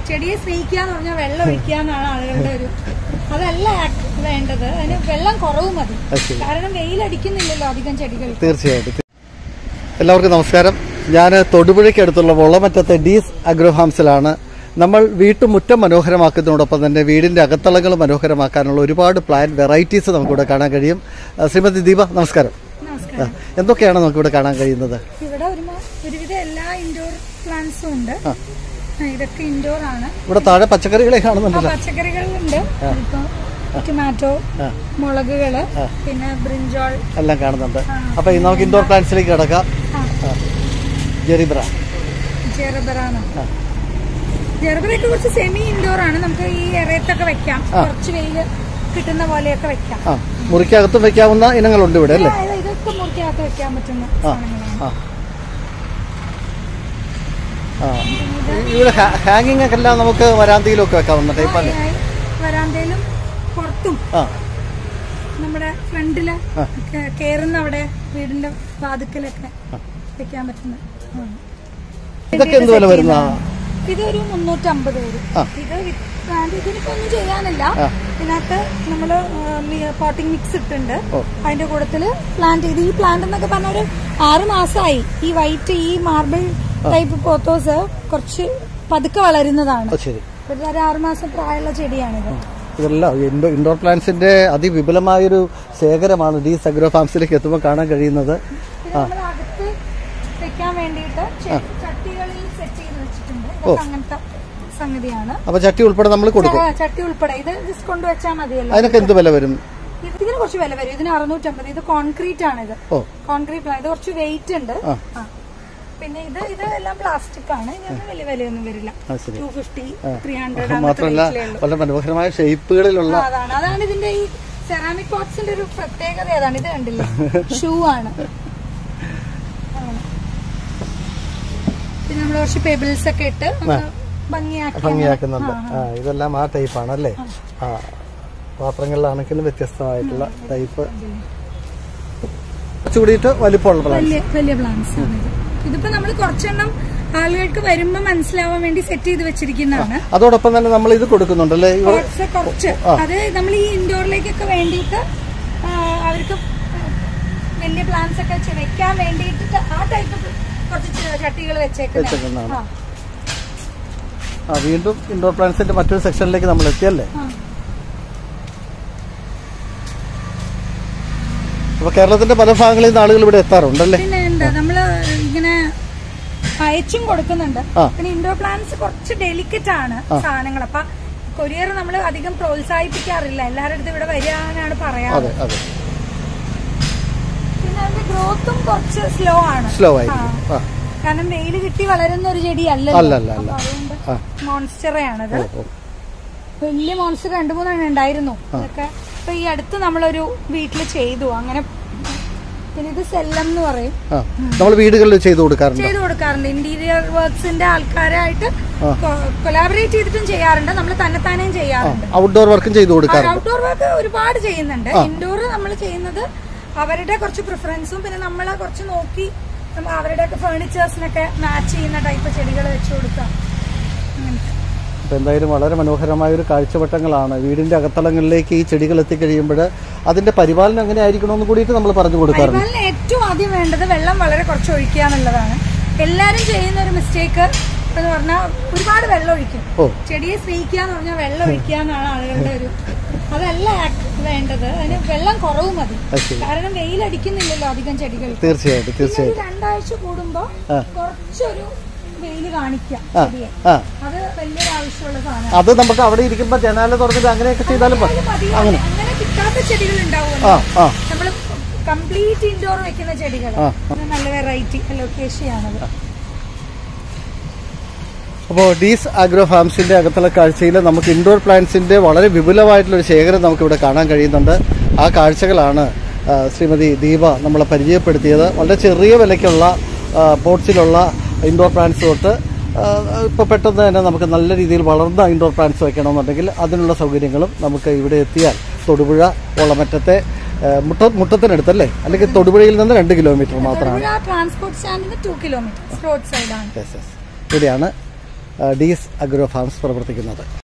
ചെടിയെ സ്നേഹിക്കുക എന്ന് പറഞ്ഞാൽ വെള്ളം ഒഴിക്കുക എന്നാണ് ആളുകളുടെ ഒരു അതല്ല വേണ്ടത്. അതിന് വെള്ളം കുറവ് മതി. കാരണം വെയിലടിക്കുന്നില്ലല്ലോ അധികം ചെടികൾ. തീർച്ചയായിട്ടും. എല്ലാവർക്കും നമസ്കാരം. ഞാൻ തൊടുപുഴയ്ക്കടുത്തുള്ള വോളമറ്റത്തെ ഡീസ് അഗ്രോ ഫാംസിലാണ്. നമ്മൾ വീട്ടുമുറ്റം മനോഹരമാക്കുന്നതോടൊപ്പം തന്നെ വീടിന്റെ അകത്തളങ്ങൾ മനോഹരമാക്കാനുള്ള ഒരുപാട് പ്ലാന്റ് വെറൈറ്റീസ് നമുക്കിവിടെ കാണാൻ കഴിയും. ശ്രീമതി ദീപ, നമസ്കാരം. എന്തൊക്കെയാണ് നമുക്കിവിടെ കാണാൻ കഴിയുന്നത്? ഇവിടെ ഒരുവിധ എല്ലാ ഇൻഡോർ പ്ലാന്റ്സും ഉണ്ട്. ഇതൊക്കെ ഇൻഡോർ ആണ്. ഇവിടെ താഴെ പച്ചക്കറികളെ കാണുന്നുണ്ടല്ലോ. പച്ചക്കറികളുണ്ട്. ടൊമാറ്റോ, മുളകുകള്, പിന്നെ ബ്രിഞ്ചോൾ എല്ലാം കാണുന്നുണ്ട്. അപ്പൊ നമുക്ക് ഇൻഡോർ പ്ലാന്റ്സിലേക്ക് കിടക്കാം. ജെർബറയൊക്കെ കുറച്ച് സെമി ഇൻഡോർ ആണ്. നമുക്ക് ഈ എറയത്തൊക്കെ വെക്കാം. കുറച്ച് വെയില് കിട്ടുന്ന പോലെയൊക്കെ വെക്കാം. മുറിക്കകത്തും വെക്കാവുന്ന ഇനങ്ങളുണ്ട് ഇവിടെ അല്ലേ? ഇതൊക്കെ മുറിക്കകത്ത് വെക്കാൻ പറ്റുന്ന സാധനങ്ങളാണ്. ഇവിടെ ഹാങ്ങിങ് ഒക്കെ എല്ലാം നമുക്ക് വരാന്തയിലൊക്കെ വെക്കാവുന്ന ടൈപ്പല്ലേ? വരാന്തയിലും പുറത്തും നമ്മുടെ ഫ്രണ്ടില് കേറുന്ന അവിടെ വീടിന്റെ വാതിക്കലൊക്കെ വെക്കാൻ പറ്റുന്ന. ഇതൊക്കെ എന്ത് വില വരുന്ന? ഇതൊരു 350 വരും. ഇതിനിപ്പോ ഒന്നും ചെയ്യാനില്ല. ഇതിനകത്ത് നമ്മള് പോട്ടിംഗ് മിക്സ് ഇട്ടുണ്ട്. അതിന്റെ കൂട്ടത്തില് പ്ലാന്റ് ചെയ്ത് ഈ പ്ലാന്റ് എന്നൊക്കെ പറഞ്ഞ ഒരു 6 മാസമായി. ഈ വൈറ്റ് ഈ മാർബിൾ ടൈപ്പ് പോത്തോസ് കുറച്ച് പതുക്കെ വളരുന്നതാണ്. ഒരു 6 മാസം പ്രായമുള്ള ചെടിയാണിത്. ഇതെല്ലാം ഇൻഡോർ പ്ലാന്റ്സിന്റെ അതിവിപുലമായൊരു ശേഖരമാണ് ഡീസ് അഗ്രോ ഫാംസിലേക്ക് എത്തുമ്പോൾ കാണാൻ കഴിയുന്നത്. അകത്ത് വെക്കാൻ വേണ്ടിയിട്ട് ചട്ടികളിൽ സെറ്റ് ചെയ്ത് വെച്ചിട്ടുണ്ട്. അങ്ങനത്തെ സംഗതിയാണ്. അപ്പൊ ചട്ടി ഉൾപ്പെടെ നമ്മൾ കൊടുക്കും. ചട്ടി ഉൾപ്പെടെ ഇത് ജസ്റ്റ് കൊണ്ടുവച്ചാൽ മതിയല്ലോ. അതിനൊക്കെ എന്ത് വില വരും? ഇതിന് കുറച്ച് വില വരും. ഇതിന് 650. ഇത് കോൺക്രീറ്റ് ആണ്. ഇത് കോൺക്രീറ്റ് ആണ്. ഇത് കുറച്ച് വെയിറ്റ് ഉണ്ട്. പിന്നെ ഇത് എല്ലാം പ്ലാസ്റ്റിക് ആണ്. ഇതിന് വലിയ വിലയൊന്നും വരില്ല. 250, 300. മാത്രമല്ല വളരെ മനോഹരമായ ഷേപ്പുകളിലുള്ള അതാണ് ഇതിന്റെ ഈ സെറാമിക് പോട്ട്സിന്റെ ഒരു പ്രത്യേകത. അതാണ് ഇത് കണ്ടില്ലേ, ഷൂ ആണ്. പിന്നെ നമ്മൾ കുറച്ച് പെബിൾസ് ഒക്കെ ഇട്ട് ഭംഗിയാക്കുന്നുണ്ട്. ഇതെല്ലാം ആ ടൈപ്പാണ് അല്ലേ? പാത്രങ്ങളിലാണെങ്കിലും വ്യത്യസ്തമായിട്ടുള്ള ടൈപ്പ് കുറച്ചുകൂടിയിട്ട് വലിപ്പമുള്ള വലിയ പ്ലാന്റ്സ് ആണ്. ഇതിപ്പോ നമ്മൾ കുറച്ചെണ്ണം ആളുകൾക്ക് വരുമ്പോ മനസ്സിലാവാൻ വേണ്ടി സെറ്റ് ചെയ്ത് വെച്ചിരിക്കുന്നതാണ്. അതോടൊപ്പം തന്നെ നമ്മൾ ഇത് കൊടുക്കുന്നുണ്ടല്ലേ? കുറച്ച് അത് നമ്മൾ ഈ ഇൻഡോറിലേക്കൊക്കെ വേണ്ടിയിട്ട് അവർക്ക് വലിയ പ്ലാന്റ്സ് ഒക്കെ വെക്കാൻ വേണ്ടിയിട്ട് ആ ടൈപ്പ് കുറച്ച് ചട്ടികൾ വെച്ചേക്കുന്നതാണ്. വീണ്ടും ഇൻഡോർ പ്ലാന്റ്സിന്റെ മറ്റൊരു സെക്ഷനിലേക്ക് നമ്മൾ എത്തിയല്ലേ? അപ്പൊ കേരളത്തിന്റെ പല ഭാഗങ്ങളിൽ നിന്ന് ആളുകൾ ഇവിടെ എത്താറുണ്ടല്ലേ? പിന്നെ നമ്മള് ഇങ്ങനെ അയച്ചും കൊടുക്കുന്നുണ്ട്. പിന്നെ ഇൻഡോർ പ്ലാന്റ്സ് കുറച്ച് ഡെലിക്കറ്റ് ആണ് സാധനങ്ങൾ. അപ്പൊ കൊറിയർ നമ്മൾ അധികം പ്രോത്സാഹിപ്പിക്കാറില്ല. എല്ലാവരുടെ അടുത്ത് ഇവിടെ വരാനാണ് പറയാറ്. പിന്നെ അതിന്റെ ഗ്രോത്തും കുറച്ച് സ്ലോ ആണ്. കാരണം വെയില് കിട്ടി വളരുന്ന ഒരു ചെടി അല്ലല്ലോ. അതുകൊണ്ട് മോൺസ്റ്ററാണത്. വലിയ മോൺസ്റ്റർ 2-3 ഉണ്ടായിരുന്നു. അതൊക്കെ ഇപ്പൊ ഈ അടുത്ത് നമ്മളൊരു വീട്ടില് ചെയ്തു. അങ്ങനെ. പിന്നെ ഇത് സെല്ലം എന്ന് പറയും. നമ്മൾ വീടുകളിൽ ചെയ്തു കൊടുക്കാറുണ്ട്. ഇന്റീരിയർ വർക്ക്സിന്റെ ആൾക്കാരായിട്ട് കൊലാബറേറ്റ് ചെയ്തിട്ടും ചെയ്യാറുണ്ട്. നമ്മൾ തന്നെത്താനെയും ചെയ്യാറുണ്ട്. ഔട്ട്ഡോർ വർക്കും ചെയ്തു കൊടുക്കാറുണ്ട്. ഔട്ട്ഡോർ വർക്ക് ഒരുപാട് ചെയ്യുന്നുണ്ട്. ഇൻഡോർ നമ്മൾ ചെയ്യുന്നത് അവരുടെ കുറച്ച് പ്രിഫറൻസും പിന്നെ നമ്മളെ കുറച്ച് നോക്കി അവരുടെ ഫേർണിച്ചേഴ്സിനൊക്കെ മാച്ച് ചെയ്യുന്ന ടൈപ്പ് ചെടികൾ വെച്ചു കൊടുക്കാം. എന്തായാലും വളരെ മനോഹരമായ ഒരു കാഴ്ചവട്ടങ്ങളാണ്. വീടിന്റെ അകത്തളങ്ങളിലേക്ക് ഈ ചെടികൾ എത്തിക്കഴിയുമ്പോൾ അതിന്റെ പരിപാലനം എങ്ങനെ ആയിരിക്കണമെന്ന് കൂടിയിട്ട് നമ്മൾ പറഞ്ഞു കൊടുക്കാറുണ്ട്. പരിപാലനം ഏറ്റവും ആദ്യം വേണ്ടത് വെള്ളം വളരെ കുറച്ച് ഒഴിക്കുക എന്നുള്ളതാണ്. എല്ലാരും ചെയ്യുന്ന ഒരു മിസ്റ്റേക്ക് എന്ന് പറഞ്ഞാൽ ഒരുപാട് വെള്ളം ഒഴിക്കും. ചെടിയെ സ്നേഹിക്കുക എന്ന് പറഞ്ഞാൽ വെള്ളം ഒഴിക്കുക എന്നാണ് ആളുകളുടെ ഒരു അതല്ല വേണ്ടത്. അതിന് വെള്ളം കുറവ് മതി. കാരണം വെയിലടിക്കുന്നില്ലല്ലോ അധികം ചെടികൾ. തീർച്ചയായിട്ടും. 2 ആഴ്ച കൂടുമ്പോ കുറച്ചൊരു വെയില് കാണിക്കാം. അത് വലിയൊരു ആവശ്യമുള്ള സാധനം. അത് നമുക്ക് അവിടെ ഇരിക്കുമ്പോ ജനാല തുറന്നിട്ട് അങ്ങനെയൊക്കെ ചെയ്താലും അങ്ങനെ കിട്ടാത്ത ചെടികൾ ഉണ്ടാവുമല്ലോ. നമ്മള് കംപ്ലീറ്റ് ഇൻഡോർ വെക്കുന്ന ചെടികൾ നല്ല വെറൈറ്റി ലൊക്കേഷനാണത്. അപ്പോൾ ഡീസ് അഗ്രോ ഫാംസിന്റെ അകത്തുള്ള കാഴ്ചയിൽ നമുക്ക് ഇൻഡോർ പ്ലാന്റ്സിന്റെ വളരെ വിപുലമായിട്ടുള്ള ഒരു ശേഖരം നമുക്കിവിടെ കാണാൻ കഴിയുന്നുണ്ട്. ആ കാഴ്ചകളാണ് ശ്രീമതി ദീപ നമ്മളെ പരിചയപ്പെടുത്തിയത്. വളരെ ചെറിയ വിലയ്ക്കുള്ള പോട്ട്സിലുള്ള ഇൻഡോർ പ്ലാന്റ്സ് തൊട്ട് ഇപ്പോൾ പെട്ടെന്ന് തന്നെ നമുക്ക് നല്ല രീതിയിൽ വളർന്ന ഇൻഡോർ പ്ലാന്റ്സ് വെക്കണമെന്നുണ്ടെങ്കിൽ അതിനുള്ള സൗകര്യങ്ങളും നമുക്ക് ഇവിടെ എത്തിയാൽ തൊടുപുഴ വോളമറ്റത്തെ മുട്ടത്തിനടുത്തല്ലേ, അല്ലെങ്കിൽ തൊടുപുഴയിൽ നിന്ന് 2 കിലോമീറ്റർ മാത്രമാണ്. ട്രാൻസ്പോർട്ട് സ്റ്റാൻഡിന് 2 കിലോമീറ്റർ റോഡ് സൈഡാണ്. ഇവിടെയാണ് ഡീസ് അഗ്രോ ഫാംസ് പ്രവർത്തിക്കുന്നത്.